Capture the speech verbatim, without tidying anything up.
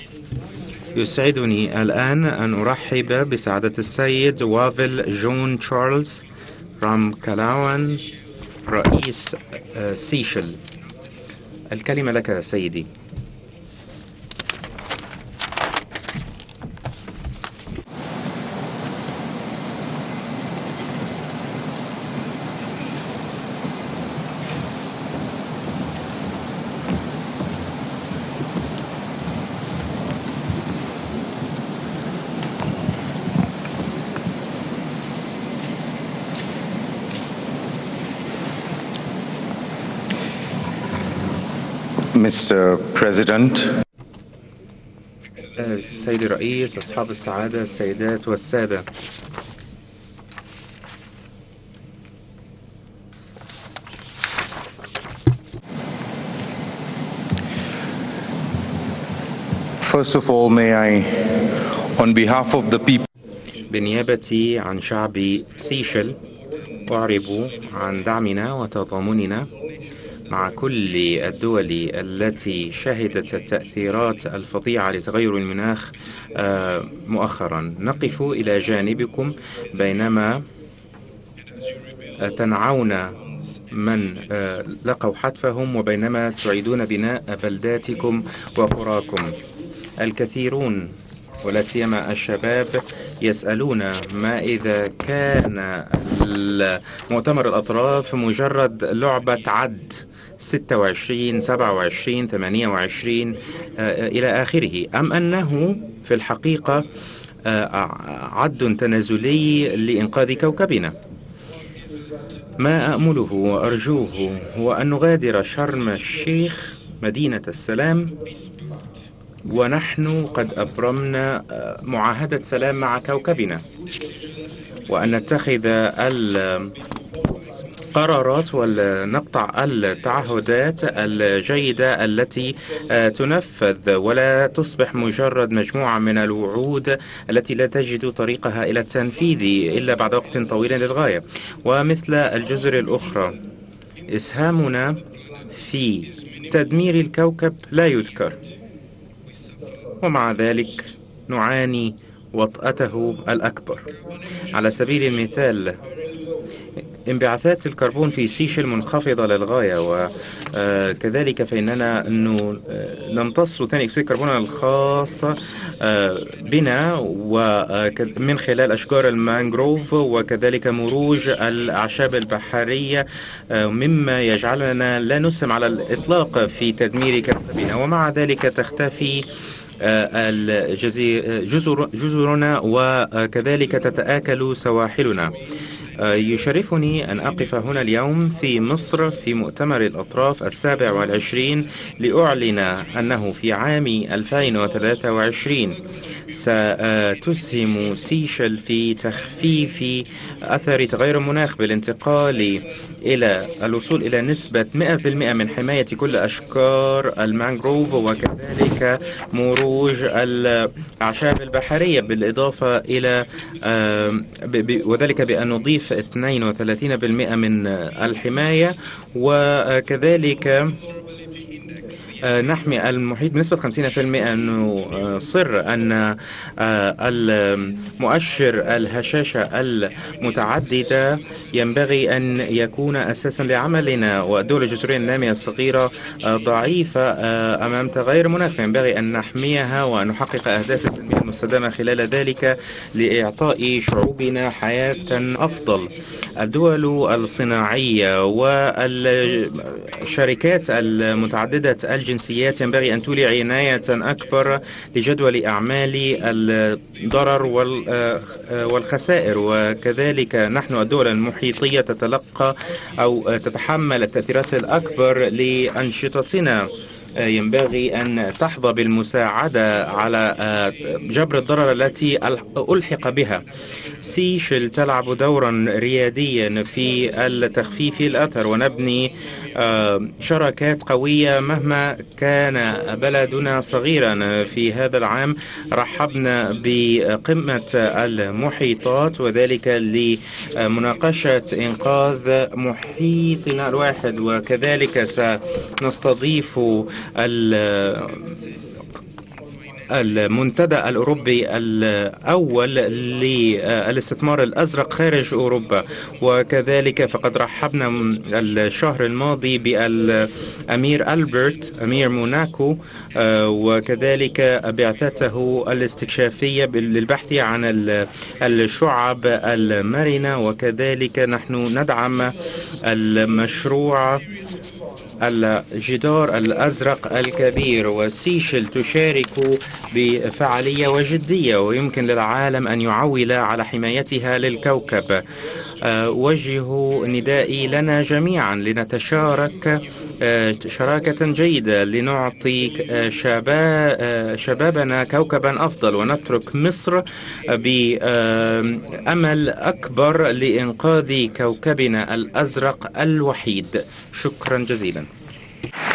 يسعدني الآن أن أرحب بسعادة السيد وافل جون تشارلز رامكلاوان رئيس سيشل. الكلمة لك سيدي. Mister President, السيد الرئيس، أصحاب السعادة، السيدات والسادة، first of all, may I, on behalf of the people, بنيابتي عن شعب سيشل أعرب عن دعمنا وتضامننا مع كل الدول التي شهدت التأثيرات الفظيعة لتغير المناخ مؤخرا. نقف إلى جانبكم بينما تنعون من لقوا حتفهم وبينما تعيدون بناء بلداتكم وقراكم. الكثيرون ولا سيما الشباب يسألون ما إذا كان مؤتمر الأطراف مجرد لعبة عد ستة وعشرين سبعة وعشرين ثمانية وعشرين إلى آخره، أم أنه في الحقيقة عد تنازلي لإنقاذ كوكبنا. ما أأمله وأرجوه هو أن نغادر شرم الشيخ مدينة السلام ونحن قد أبرمنا معاهدة سلام مع كوكبنا، وأن نتخذ القرارات ونقطع التعهدات الجيدة التي تنفذ ولا تصبح مجرد مجموعة من الوعود التي لا تجد طريقها إلى التنفيذ إلا بعد وقت طويل للغاية. ومثل الجزر الأخرى إسهامنا في تدمير الكوكب لا يذكر، ومع ذلك نعاني وطأته الأكبر. على سبيل المثال انبعاثات الكربون في سيشل منخفضة للغاية، وكذلك فإننا نمتص ثاني أكسيد الكربون الخاص بنا ومن خلال أشجار المانغروف وكذلك مروج الأعشاب البحرية، مما يجعلنا لا نسهم على الإطلاق في تدمير كوكبنا. ومع ذلك تختفي جزر جزرنا وكذلك تتآكل سواحلنا. يشرفني أن أقف هنا اليوم في مصر في مؤتمر الأطراف السابع والعشرين لأعلن أنه في عام ألفين وثلاثة وعشرين ستسهم سيشل في تخفيف أثر تغير المناخ بالانتقال إلى الوصول إلى نسبة مئة بالمئة من حماية كل أشجار المانغروف وكذلك مروج الأعشاب البحرية، بالإضافة إلى وذلك بأن نضيف اثنين وثلاثين بالمئة من الحماية، وكذلك نحمي المحيط بنسبة خمسين بالمئة. نصر أن المؤشر الهشاشة المتعددة ينبغي أن يكون أساسا لعملنا، والدول الجزرية النامية الصغيرة ضعيفة أمام تغير المناخ، فينبغي أن نحميها وأن نحقق أهداف التنمية المستدامة خلال ذلك لإعطاء شعوبنا حياة أفضل. الدول الصناعية والشركات المتعددة الجنسيات ينبغي أن تولي عناية أكبر لجدول أعمال الضرر والخسائر، وكذلك نحن الدول المحيطية تتلقى أو تتحمل التأثيرات الأكبر لأنشطتنا. ينبغي أن تحظى بالمساعدة على جبر الضرر التي ألحق بها. سيشل تلعب دورا رياديا في التخفيف الأثر، ونبني شراكات قوية مهما كان بلدنا صغيرا. في هذا العام رحبنا بقمة المحيطات، وذلك لمناقشة إنقاذ محيطنا الواحد، وكذلك سنستضيف المنتدى الأوروبي الأول للاستثمار الأزرق خارج أوروبا. وكذلك فقد رحبنا الشهر الماضي بالأمير ألبرت أمير موناكو، وكذلك بعثته الاستكشافية للبحث عن الشعب المرنة. وكذلك نحن ندعم المشروع الجدار الأزرق الكبير، وسيشل تشارك بفعالية وجدية ويمكن للعالم أن يعول على حمايتها للكوكب. وجه ندائي لنا جميعا لنتشارك شراكة جيدة لنعطي شبابنا كوكبا أفضل ونترك مصر بأمل أكبر لإنقاذ كوكبنا الأزرق الوحيد. شكرا جزيلا.